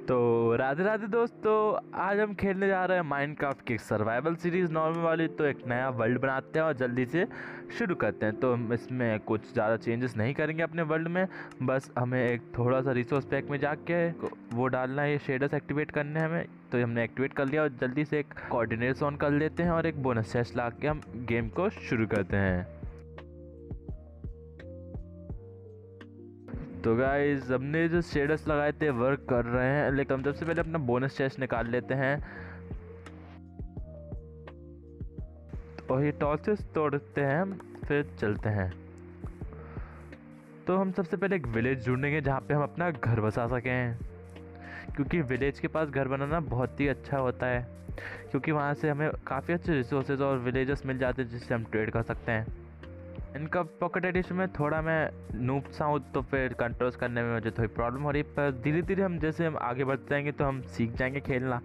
तो राधे राधे दोस्तों, आज हम खेलने जा रहे हैं माइनक्राफ्ट की सर्वाइवल सीरीज़ नॉर्मल वाली। तो एक नया वर्ल्ड बनाते हैं और जल्दी से शुरू करते हैं। तो हम इसमें कुछ ज़्यादा चेंजेस नहीं करेंगे अपने वर्ल्ड में, बस हमें एक थोड़ा सा रिसोर्स पैक में जाके वो डालना है, ये शेडर्स एक्टिवेट करने हैं हमें। तो हमने एक्टिवेट कर लिया और जल्दी से एक कोऑर्डिनेट्स ऑन कर लेते हैं और एक बोनस चेस्ट ला के हम गेम को शुरू करते हैं। तो गाइज हमने जो शेडर्स लगाए थे वर्क कर रहे हैं, लेकिन हम सबसे पहले अपना बोनस चेस्ट निकाल लेते हैं और ये टॉर्चेस तोड़ते हैं हम, फिर चलते हैं। तो हम सबसे पहले एक विलेज ढूंढेंगे जहाँ पे हम अपना घर बसा सकें, क्योंकि विलेज के पास घर बनाना बहुत ही अच्छा होता है, क्योंकि वहाँ से हमें काफ़ी अच्छे रिसोर्सेज और विलेजेस मिल जाते हैं जिससे हम ट्रेड कर सकते हैं। इनका पॉकेट एडिशन में थोड़ा मैं नूब सा हूँ, तो फिर कंट्रोल्स करने में मुझे थोड़ी प्रॉब्लम हो रही है, पर धीरे धीरे हम जैसे हम आगे बढ़ते जाएंगे तो हम सीख जाएंगे खेलना।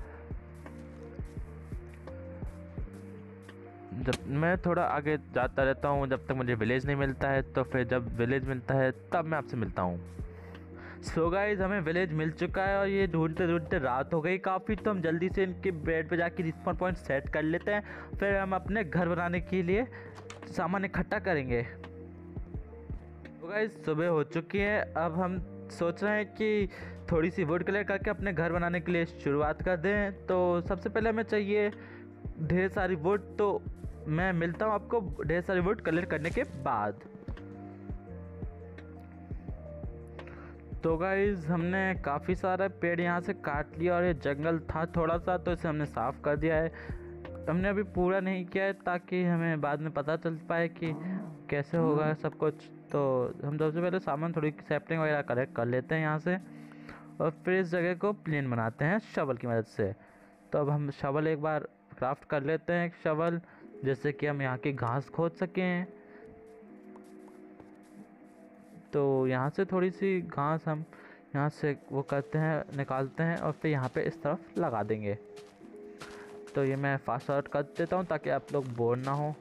जब मैं थोड़ा आगे जाता रहता हूँ जब तक मुझे विलेज नहीं मिलता है, तो फिर जब विलेज मिलता है तब मैं आपसे मिलता हूँ। सो गाइस, हमें विलेज मिल चुका है और ये ढूंढते ढूंढते रात हो गई काफ़ी, तो हम जल्दी से इनके बेड पे जाके रिस्पॉन पॉइंट सेट कर लेते हैं। फिर हम अपने घर बनाने के लिए सामान इकट्ठा करेंगे। तो गाइस, सुबह हो चुकी है, अब हम सोच रहे हैं कि थोड़ी सी वुड कलेक्ट करके अपने घर बनाने के लिए शुरुआत कर दें। तो सबसे पहले हमें चाहिए ढेर सारी वुड, तो मैं मिलता हूँ आपको ढेर सारी वुड कलेक्ट करने के बाद। तो गाइस, हमने काफ़ी सारा पेड़ यहाँ से काट लिया और ये जंगल था थोड़ा सा, तो इसे हमने साफ़ कर दिया है। हमने अभी पूरा नहीं किया है ताकि हमें बाद में पता चल पाए कि कैसे होगा सब कुछ। तो हम सबसे पहले सामान थोड़ी सैपलिंग वगैरह कलेक्ट कर लेते हैं यहाँ से, और फिर इस जगह को प्लेन बनाते हैं शवल की मदद से। तो अब हम शवल एक बार क्राफ्ट कर लेते हैं, एक शवल, जैसे कि हम यहाँ की घास खोद सकें। तो यहाँ से थोड़ी सी घास हम यहाँ से वो करते हैं, निकालते हैं और फिर यहाँ पे इस तरफ लगा देंगे। तो ये मैं फास्ट फॉरवर्ड कर देता हूँ ताकि आप लोग बोर ना हो।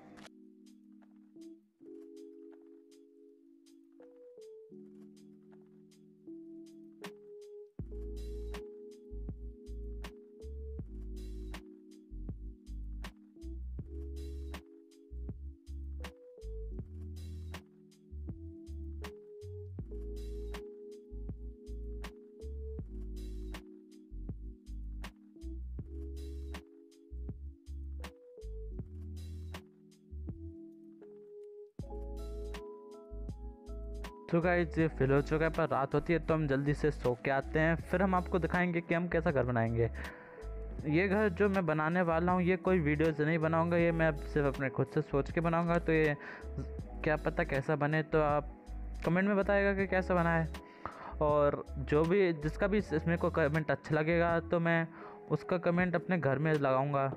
तो गाइस, ये फिल हो चुका है, पर रात होती है तो हम जल्दी से सो के आते हैं। फिर हम आपको दिखाएंगे कि हम कैसा घर बनाएंगे। ये घर जो मैं बनाने वाला हूँ, ये कोई वीडियो से नहीं बनाऊँगा, ये मैं सिर्फ अपने खुद से सोच के बनाऊँगा। तो ये क्या पता कैसा बने, तो आप कमेंट में बताइएगा कि कैसा बना है। और जो भी जिसका भी इसमें को कमेंट अच्छा लगेगा तो मैं उसका कमेंट अपने घर में लगाऊँगा।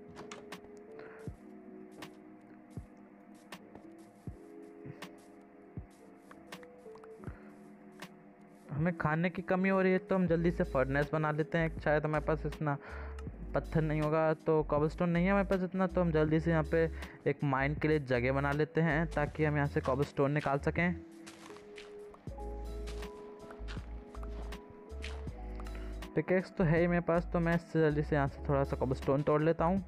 हमें खाने की कमी हो रही है तो हम जल्दी से फर्नेस बना लेते हैं। शायद हमारे पास इतना पत्थर नहीं होगा, तो कॉबलस्टोन नहीं है हमारे पास इतना, तो हम जल्दी से यहाँ पे एक माइन के लिए जगह बना लेते हैं ताकि हम यहाँ से कॉबलस्टोन निकाल सकें। पिकेक्स तो है ही मेरे पास, तो मैं इससे जल्दी से यहाँ से थोड़ा सा कॉबलस्टोन तोड़ लेता हूँ।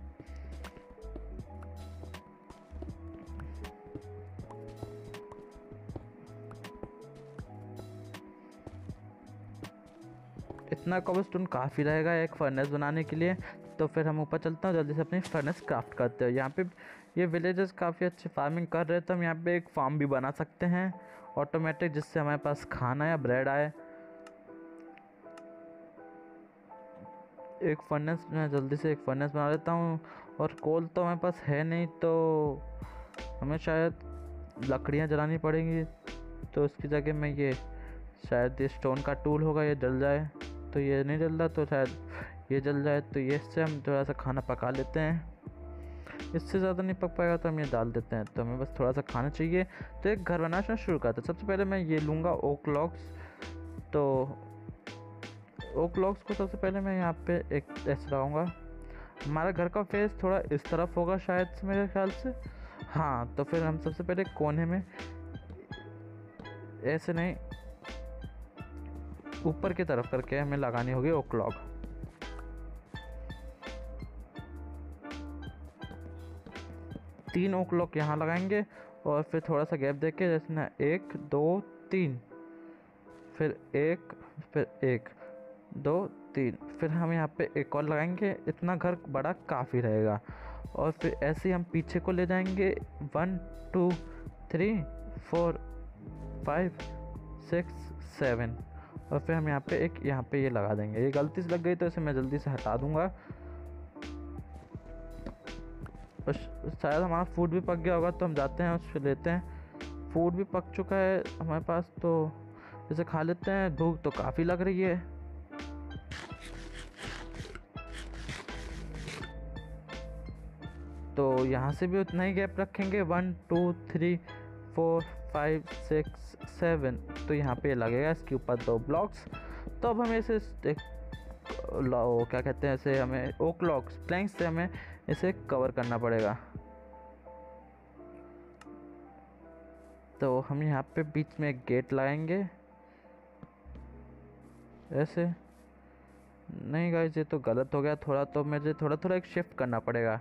इतना कॉबलस्टोन काफ़ी रहेगा एक फर्नेस बनाने के लिए। तो फिर हम ऊपर चलते हैं, जल्दी से अपनी फर्नेस क्राफ्ट करते हैं। यहाँ पे ये विलेजर्स काफ़ी अच्छी फार्मिंग कर रहे हैं, तो हम यहाँ पे एक फार्म भी बना सकते हैं ऑटोमेटिक, जिससे हमारे पास खाना या ब्रेड आए। एक फर्नेस, मैं जल्दी से एक फर्नेस बना लेता हूँ। और कोल तो हमारे पास है नहीं, तो हमें शायद लकड़ियाँ जलानी पड़ेंगी। तो उसकी जगह में ये शायद ये स्टोन का टूल होगा, ये जल जाए। तो ये नहीं जल रहा, तो शायद ये जल जाए। तो ये इससे हम थोड़ा सा खाना पका लेते हैं। इससे ज़्यादा नहीं पक पाएगा तो हम ये डाल देते हैं। तो हमें बस थोड़ा सा खाना चाहिए। तो एक घर बनाना शुरू करते हैं। सबसे पहले मैं ये लूँगा ओक लॉग्स। तो ओक लॉग्स को सबसे पहले मैं यहाँ पे एक ऐसे लगाऊँगा। हमारा घर का फेस थोड़ा इस तरफ होगा शायद से, मेरे ख्याल से। हाँ, तो फिर हम सबसे पहले कोने में ऐसे नहीं, ऊपर की तरफ करके हमें लगानी होगी ओक लॉग। तीन ओक लॉग यहाँ लगाएंगे और फिर थोड़ा सा गैप देके, जैसे ना 1 2 3, फिर 1, फिर 1 2 3, फिर हम यहाँ पे एक और लगाएंगे। इतना घर बड़ा काफ़ी रहेगा। और फिर ऐसे ही हम पीछे को ले जाएंगे 1 2 3 4 5 6 7, और फिर हम यहाँ पे ये लगा देंगे। ये गलती से लग गई तो इसे मैं जल्दी से हटा दूंगा। और शायद हमारा फूड भी पक गया होगा, तो हम जाते हैं उसको लेते हैं। फूड भी पक चुका है हमारे पास, तो इसे खा लेते हैं। भूख तो काफ़ी लग रही है। तो यहाँ से भी उतना ही गैप रखेंगे, 1 2 3 4 5 6 7, तो यहाँ पे लगेगा इसके ऊपर 2 ब्लॉक्स। तो अब हमें इसे क्या कहते हैं, इसे हमें ओक लॉग्स प्लैंक्स से हमें इसे कवर करना पड़ेगा। तो हम यहाँ पे बीच में एक गेट लगाएंगे ऐसे। नहीं गाइस, ये तो गलत हो गया थोड़ा, तो मुझे थोड़ा एक शिफ्ट करना पड़ेगा।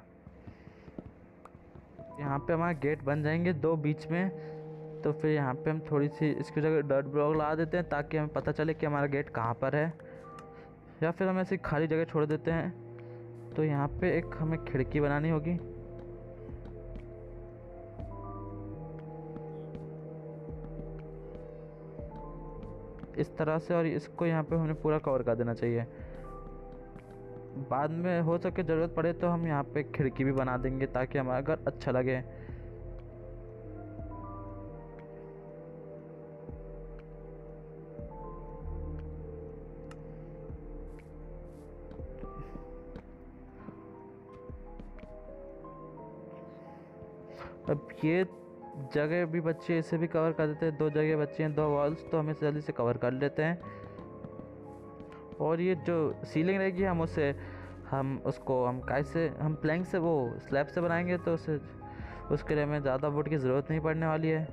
यहाँ पे हमारा गेट बन जाएंगे 2 बीच में। तो फिर यहाँ पे हम थोड़ी सी इसकी जगह डर्ट ब्लॉक लगा देते हैं, ताकि हमें पता चले कि हमारा गेट कहाँ पर है। या फिर हम ऐसी खाली जगह छोड़ देते हैं। तो यहाँ पे एक हमें खिड़की बनानी होगी। इस तरह से, और इसको यहाँ पे हमें पूरा कवर कर देना चाहिए। बाद में हो सके ज़रूरत पड़े तो हम यहाँ पे खिड़की भी बना देंगे, ताकि हमारा घर अच्छा लगे। अब ये जगह भी बच्चे इसे भी कवर कर देते हैं। 2 जगह बच्चे हैं, 2 वॉल्स, तो हम इसे जल्दी से कवर कर लेते हैं। और ये जो सीलिंग रहेगी हम प्लैंक से वो स्लैब से बनाएंगे, तो उसके लिए हमें ज़्यादा वुड की ज़रूरत नहीं पड़ने वाली है।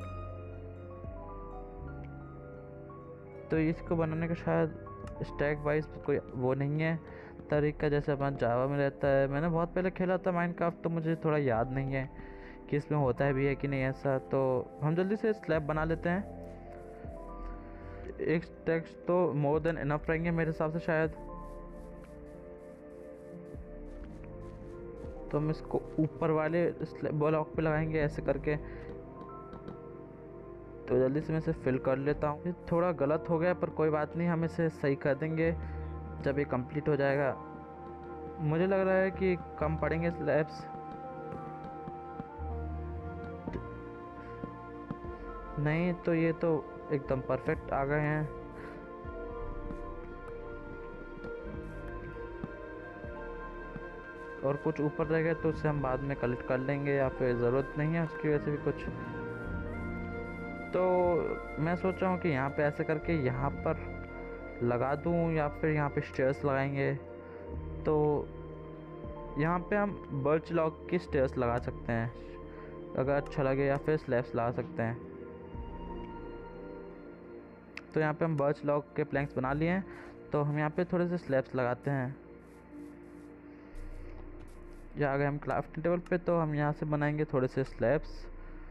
तो इसको बनाने का शायद स्टैक वाइज कोई वो नहीं है तरीका, जैसे अपना जावा में रहता है। मैंने बहुत पहले खेला था माइनक्राफ्ट, तो मुझे थोड़ा याद नहीं है कि इसमें होता है भी है कि नहीं ऐसा। तो हम जल्दी से स्लैब बना लेते हैं। एक टेक्स्ट तो मोर देन इनफ रहेंगे मेरे हिसाब से शायद। तो हम इसको ऊपर वाले ब्लॉक पे लगाएंगे ऐसे करके। तो जल्दी से मैं इसे फिल कर लेता हूँ। ये थोड़ा गलत हो गया, पर कोई बात नहीं, हम इसे सही कर देंगे जब ये कंप्लीट हो जाएगा। मुझे लग रहा है कि कम पड़ेंगे स्लैब्स। नहीं, तो ये तो एकदम परफेक्ट आ गए हैं। और कुछ ऊपर रह गए तो उसे हम बाद में कलेक्ट कर लेंगे, या फिर ज़रूरत नहीं है उसकी वजह से भी कुछ। तो मैं सोच रहा हूँ कि यहाँ पे ऐसे करके यहाँ पर लगा दूँ, या फिर यहाँ पे स्टेयर्स लगाएंगे। तो यहाँ पे हम बर्च लॉग की स्टेयर्स लगा सकते हैं अगर अच्छा लगे, या फिर स्लैब्स लगा सकते हैं। तो यहाँ पे हम बर्च लॉग के प्लैंक्स बना लिए हैं। तो हम यहाँ पे थोड़े से स्लैब्स लगाते हैं। या अगर हम क्राफ्टिंग टेबल पे, तो हम यहाँ से बनाएंगे थोड़े से स्लैब्स।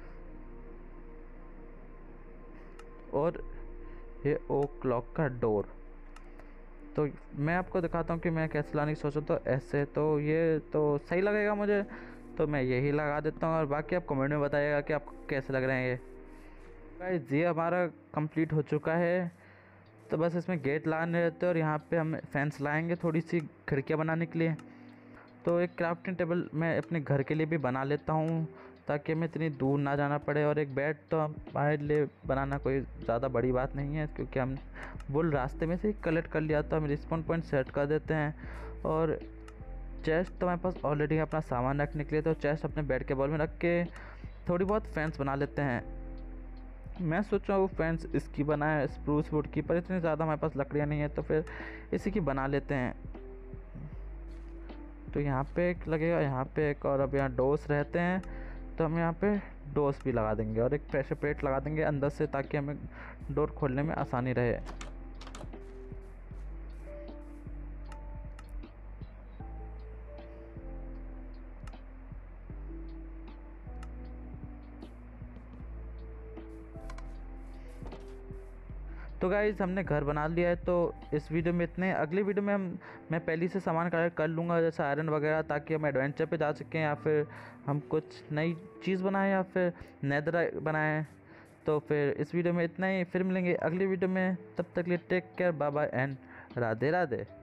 और ये ओक लॉक का डोर, तो मैं आपको दिखाता हूँ कि मैं कैसे लाने की सोचा। तो ऐसे, तो ये तो सही लगेगा मुझे, तो मैं यही लगा देता हूँ। और बाकी आप कमेंट में बताइएगा कि आपको कैसे लग रहे हैं ये। गाइस, ये हमारा कंप्लीट हो चुका है। तो बस इसमें गेट लगाने रहते हैं, और यहाँ पे हम फैंस लाएंगे थोड़ी सी खिड़कियाँ बनाने के लिए। तो एक क्राफ्टिंग टेबल मैं अपने घर के लिए भी बना लेता हूँ, ताकि हमें इतनी दूर ना जाना पड़े। और एक बेड तो हमारे लिए बनाना कोई ज़्यादा बड़ी बात नहीं है, क्योंकि हम वुल रास्ते में से ही कलेक्ट कर लिया, तो हम रिस्पॉन पॉइंट सेट कर देते हैं। और चेस्ट तो हमारे पास ऑलरेडी है अपना सामान रखने के लिए, तो चेस्ट अपने बेड के बॉल में रख के थोड़ी बहुत फैंस बना लेते हैं। मैं सोच रहा हूँ फैंस इसकी बनाए स्प्रूस वुड की, पर इतनी ज़्यादा हमारे पास लकड़ियाँ नहीं है, तो फिर इसी की बना लेते हैं। तो यहाँ पे एक लगेगा, यहाँ पे एक, और अब यहाँ डोर्स रहते हैं, तो हम यहाँ पे डोर्स भी लगा देंगे। और एक प्रेशर प्लेट लगा देंगे अंदर से, ताकि हमें डोर खोलने में आसानी रहे। तो गाइस हमने घर बना लिया है, तो इस वीडियो में इतने। अगली वीडियो में मैं पहले से सामान कलेक्ट कर लूँगा, जैसे आयरन वगैरह, ताकि हम एडवेंचर पे जा सकें या फिर हम कुछ नई चीज़ बनाएं या फिर नेदर बनाएं। तो फिर इस वीडियो में इतना ही, फिर मिलेंगे अगली वीडियो में। तब तक के लिए take care, bye bye and Radhe Radhe.